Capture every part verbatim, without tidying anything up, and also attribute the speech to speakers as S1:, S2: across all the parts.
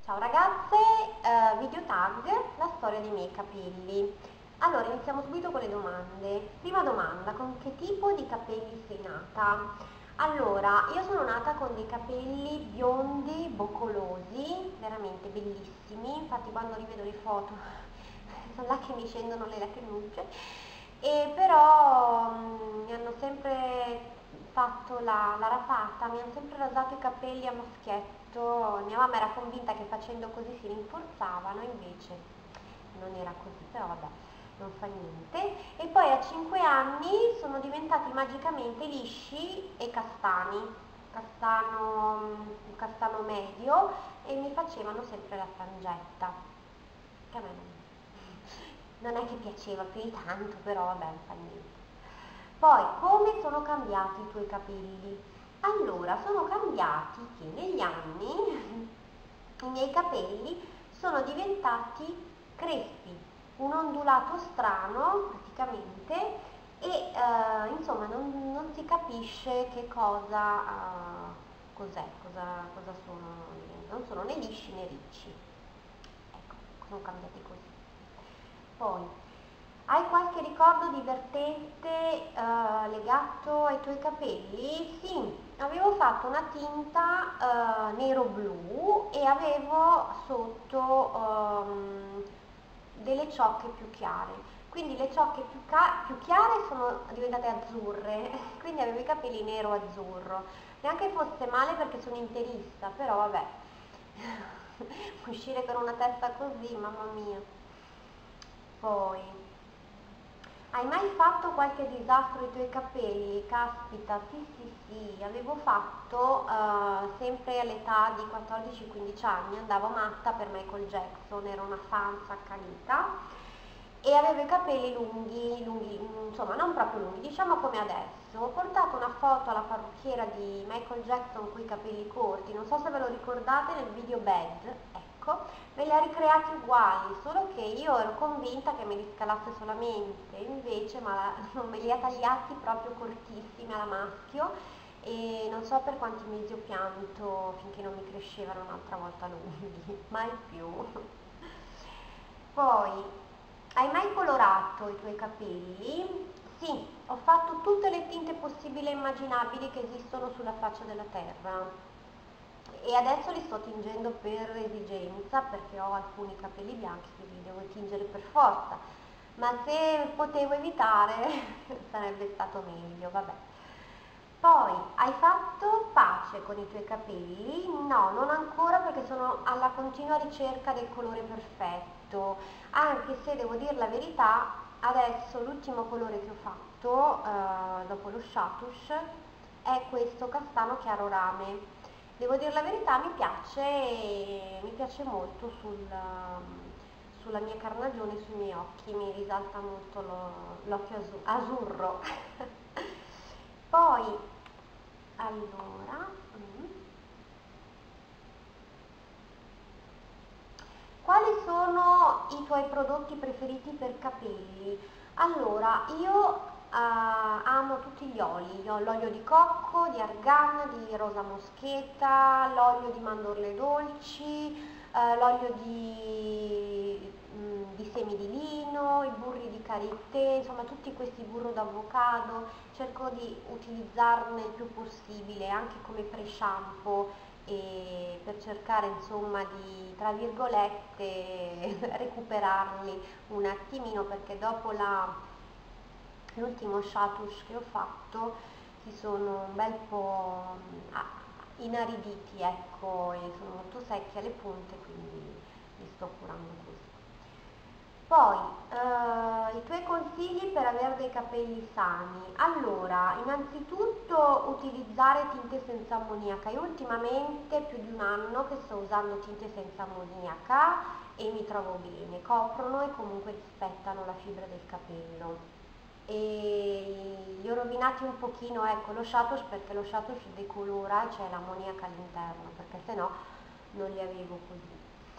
S1: Ciao ragazze, eh, video tag, la storia dei miei capelli. Allora, iniziamo subito con le domande. Prima domanda, con che tipo di capelli sei nata? Allora, io sono nata con dei capelli biondi, boccolosi, veramente bellissimi, infatti quando rivedo le foto sono là che mi scendono le lacrimucce, e però mm, mi hanno sempre fatto la, la rapata, mi hanno sempre rasato i capelli a maschietto, mia mamma era convinta che facendo così si rinforzavano, invece non era così, però vabbè, non fa niente. E poi a cinque anni sono diventati magicamente lisci e castani, castano, un castano medio, e mi facevano sempre la frangetta, che a me non, non è che piaceva più di tanto, però vabbè, non fa niente. Poi, come sono cambiati i tuoi capelli? Allora, sono cambiati che negli anni i miei capelli sono diventati crespi, un ondulato strano praticamente, e eh, insomma non, non si capisce che cosa, eh, cos'è, cosa, cosa sono, non sono né lisci né ricci. Ecco, sono cambiati così. Poi, hai qualche ricordo divertente eh, legato ai tuoi capelli? Sì, avevo fatto una tinta eh, nero-blu e avevo sotto ehm, delle ciocche più chiare. Quindi le ciocche più, più chiare sono diventate azzurre, quindi avevo i capelli nero-azzurro. Neanche fosse male perché sono interista, però vabbè, uscire con una testa così, mamma mia. Poi, hai mai fatto qualche disastro ai tuoi capelli? Caspita, sì sì sì, avevo fatto, eh, sempre all'età di quattordici quindici anni, andavo matta per Michael Jackson, ero una fan accanita e avevo i capelli lunghi, lunghi, insomma non proprio lunghi, diciamo come adesso. Ho portato una foto alla parrucchiera di Michael Jackson con i capelli corti, non so se ve lo ricordate nel video Bad, ecco, me li ha ricreati uguali, solo che io ero convinta che me li scalasse solamente, invece ma, me li ha tagliati proprio cortissimi alla maschio, e non so per quanti mesi ho pianto finché non mi crescevano un'altra volta lunghi, mai più. Poi, hai mai colorato i tuoi capelli? Sì, ho fatto tutte le tinte possibili e immaginabili che esistono sulla faccia della terra e adesso li sto tingendo per esigenza perché ho alcuni capelli bianchi che li devo tingere per forza, ma se potevo evitare sarebbe stato meglio, vabbè. Poi, hai fatto pace con i tuoi capelli? No, non ancora perché sono alla continua ricerca del colore perfetto, anche se devo dire la verità, adesso l'ultimo colore che ho fatto, eh, dopo lo Shatush, è questo castano chiaro rame. Devo dire la verità, mi piace, mi piace molto sul, sulla mia carnagione, sui miei occhi, mi risalta molto l'occhio azzurro. Poi, allora, mm. quali sono i tuoi prodotti preferiti per capelli? Allora, io eh, amo tutti gli oli, io ho l'olio di cocco, di argan, di rosa moscheta, l'olio di mandorle dolci, eh, l'olio di, mm, di semi di lino, i burri di karité, insomma tutti questi burro d'avocado, cerco di utilizzarne il più possibile anche come pre-shampoo, e per cercare insomma di, tra virgolette, recuperarli un attimino, perché dopo la, l'ultimo Shatush che ho fatto si sono un bel po' inariditi, ecco, e sono molto secchi alle punte, quindi li sto curando così. Poi, eh, i tuoi consigli per avere dei capelli sani. Allora, innanzitutto utilizzare tinte senza ammoniaca. Io ultimamente più di un anno che sto usando tinte senza ammoniaca e mi trovo bene, coprono e comunque rispettano la fibra del capello. E li ho rovinati un pochino, ecco, lo Shatush, perché lo Shatush decolora, c'è l'ammoniaca all'interno, perché sennò non li avevo così.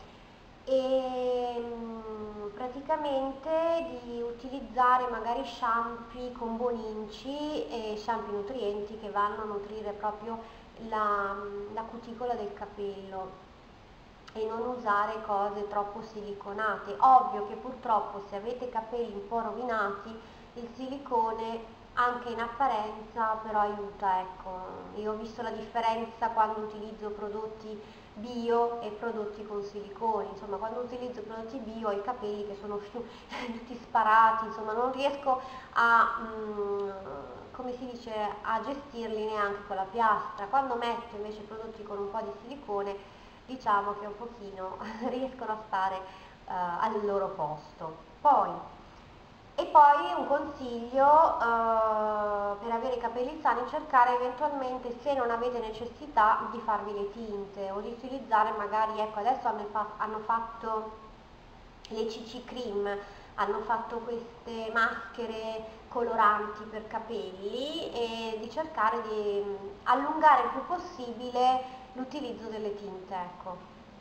S1: E mh, praticamente di utilizzare magari shampoo con boninci e shampoo nutrienti che vanno a nutrire proprio la, la cuticola del capello. e non usare cose troppo siliconate. Ovvio che purtroppo se avete capelli un po' rovinati, il silicone anche in apparenza però aiuta, ecco. Io ho visto la differenza quando utilizzo prodotti bio e prodotti con silicone. Insomma, quando utilizzo prodotti bio ho i capelli che sono più tutti sparati, insomma non riesco a, mm, come si dice, a gestirli neanche con la piastra. Quando metto invece prodotti con un po' di silicone, diciamo che un pochino riescono a stare uh, al loro posto. Poi E poi un consiglio uh, per avere i capelli sani: cercare eventualmente, se non avete necessità, di farvi le tinte o di utilizzare magari, ecco, adesso hanno, fa hanno fatto le C C cream, hanno fatto queste maschere coloranti per capelli, e di cercare di allungare il più possibile l'utilizzo delle tinte, ecco,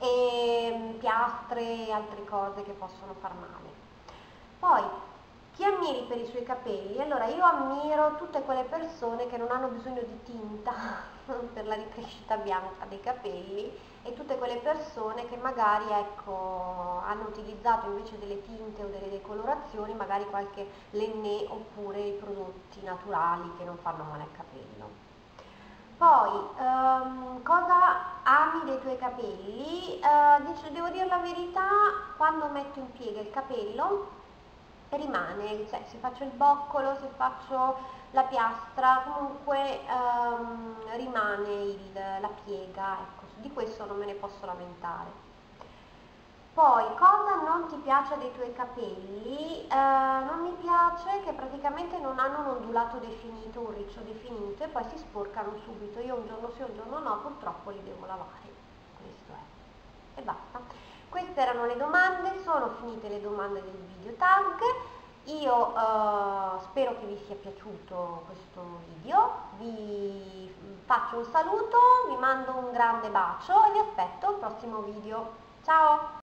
S1: e piastre e altre cose che possono far male. Poi, chi ammiri per i suoi capelli? Allora, io ammiro tutte quelle persone che non hanno bisogno di tinta per la ricrescita bianca dei capelli, e tutte quelle persone che magari, ecco, hanno utilizzato invece delle tinte o delle decolorazioni, magari qualche Lennè oppure i prodotti naturali che non fanno male al capello. Poi, um, cosa ami dei tuoi capelli? Uh, dice, devo dire la verità, quando metto in piega il capello rimane, cioè se faccio il boccolo, se faccio la piastra, comunque um, rimane il, la piega, ecco, di questo non me ne posso lamentare. Poi, cosa non ti piace dei tuoi capelli? Eh, non mi piace che praticamente non hanno un ondulato definito, un riccio definito, e poi si sporcano subito. Io un giorno sì, un giorno no, purtroppo li devo lavare. Questo è. E basta. Queste erano le domande, sono finite le domande del video tag. Io eh, spero che vi sia piaciuto questo video, vi faccio un saluto, vi mando un grande bacio e vi aspetto al prossimo video. Ciao!